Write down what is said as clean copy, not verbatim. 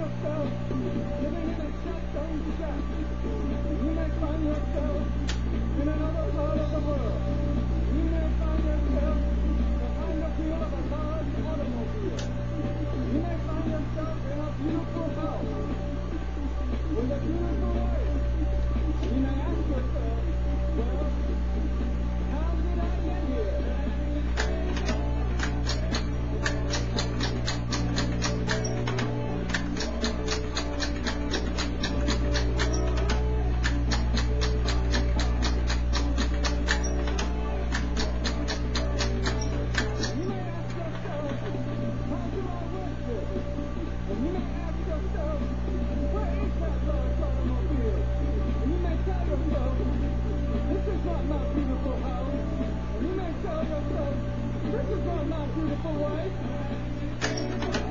yourself living in a shutdown shack. You may find yourself in another part of the world. You may find yourself behind the wheel of a large automobile. You may find yourself in a beautiful house with a beautiful wife. You may ask yourself, well, how did I get here? This is not my beautiful wife.